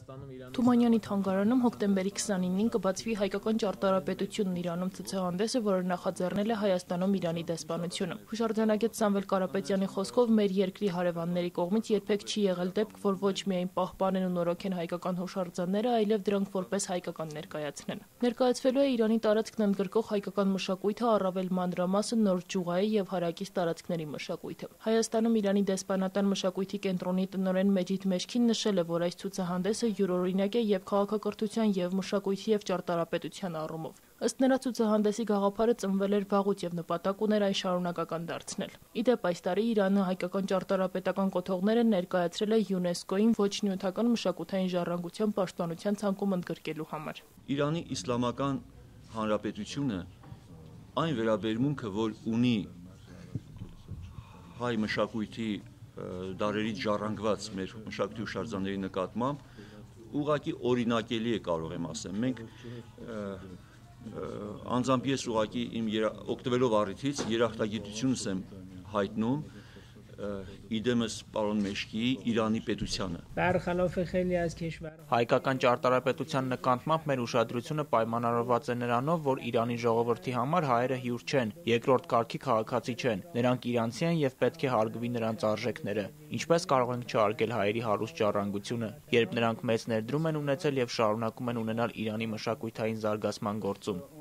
Թումանյանի թանգարանում հոկտեմբերի 29-ին կբացվի հայկական ճարտարապետությունն Իրանում ցուցահանդեսը, որը նախաձեռնել է Հայաստանում Իրանի դեսպանությունը։ Հուշարձանագետ Սամվել Կարապետյանի խոսքով մեր երկրի հարևանների կողմից երբեք չի եղել դեպք, որ ոչ միայն պահպանեն ու նորոգեն հայկական հուշարձանները, այլև դրանք որպես հայկական ներկայացնեն։ Ներկայացվելու է Իրանի տարածքն ընդգրկող հայկական մշակույթը, առավել մանրամասն Նոր Ճյուղայի եւ հարակից տարածքների մշակույթը։ Հայաստանում Իրանի դեսպանատան մշակույթի կենտրոնի տնօրեն Մեջիդ Մեշքին նշել է, որ այս ցուցահանդեսը յուրօրինակ է եւ քաղաքակրթության եւ մշակույթի եւ ճարտարապետության առումով։ Ըստ նրա ցուցահանդեսի գաղափարը ծնվել էր վաղուց եւ նպատակ ուներ այն շարունակական դարձնել։ Ի դեպ, այս տարի Իրանը հայկական ճարտարապետական կոթողները ներկայացրել է ՅՈՒՆԵՍԿՕ-ին ոչ նյութական մշակութային ժառանգության պաշտպանության ցանկում ընդգրկելու համար։ Իրանի Իսլամական Հանրապետությունը այն վերաբերմունքը, որ ունի հայ մշակույթի դարերից ժառանգված մեր մշակույթի հուշարձանների նկատմամբ, ուղղակի օրինակելի է, կարող եմ ասեմ։ Մենք անձամբ ես ուղղակի օգտվելով առիթից երախտագիտությունս եմ հայտնում իդեմս պարոն Մեշկիի Իրանի պետությանը։ Հայկական ճարտարապետության նկատմամբ մեր ուշադրությունը պայմանավորված է նրանով, որ Իրանի ժողովրդի համար հայերը հյուր չեն, երկրորդ կարգի քաղաքացի չեն, նրանք իրանցի են եւ պետք է հարգվի նրանց արժեքները։ Ինչպես կարող ենք չհարգել հայերի հարուստ ժառանգությունը, երբ նրանք մեծ ներդրում են ունեցել եւ շարունակում են ունենալ Իրանի մշակութային զարգացման գործում։